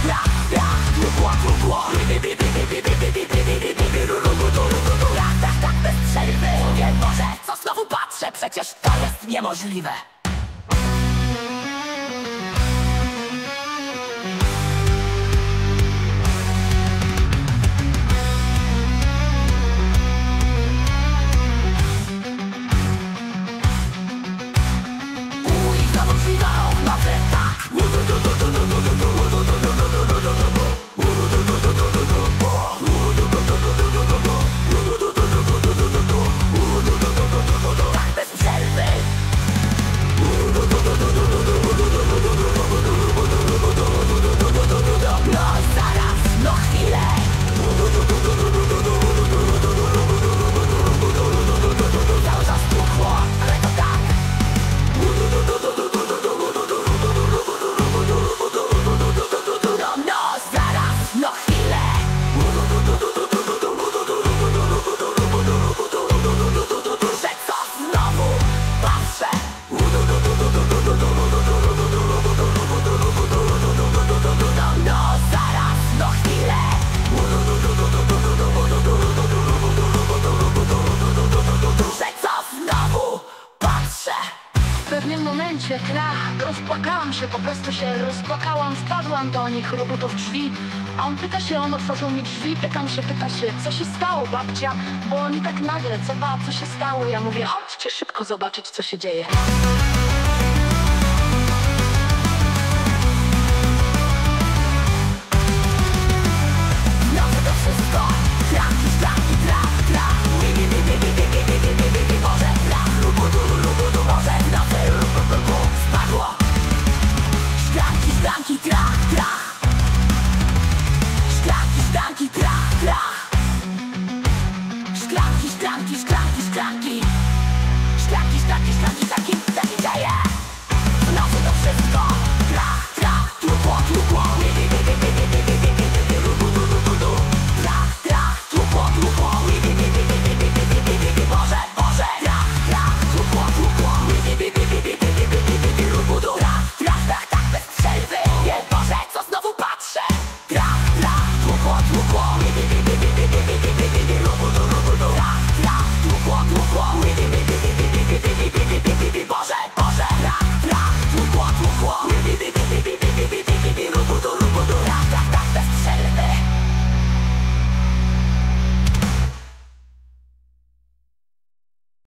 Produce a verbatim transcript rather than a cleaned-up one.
trach, trach, tłukło, tłukło. Trach, trach, tak bez przerwy. Nie Boże, co znowu patrzę, przecież to jest niemożliwe. W pewnym momencie krach, rozpłakałam się, po prostu się rozpłakałam. Wpadłam do nich, robotów drzwi. A on pyta się, on otworzył mi drzwi. Pytam się, pyta się, co się stało, babcia? Bo oni tak nagle, co ba, co się stało? Ja mówię, chodźcie szybko zobaczyć, co się dzieje. Szklanki, trach, trach. Szklanki, szklanki, trach, trach. Szklanki, szklanki, szklanki, szklanki. Szklanki, szklanki, szklanki, taki, taki dzieje. W nocy to wszystko. Trach, trach, tłukło, tłukło. Trach, trach, tłukło, tłukło. Boże, Boże. Trach, trach, tłukło, tłukło. Trach, trach, trach, tak bez przerwy. Nie Boże, co znowu patrzę. Trach, trach, tłukło, tłukło. Trach, trach, tłukło, tłukło. Boże.